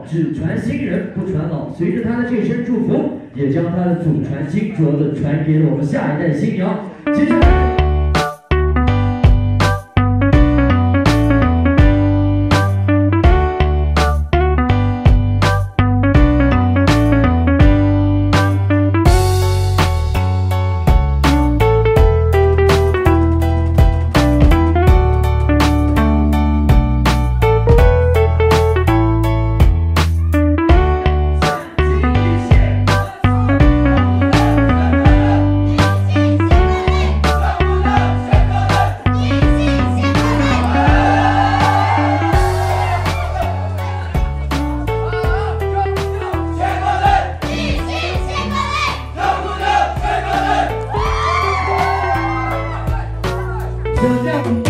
只传新人不传老。随着他的这声祝福，也将他的祖传金镯子传给了我们下一代新娘。接下来。 就这样。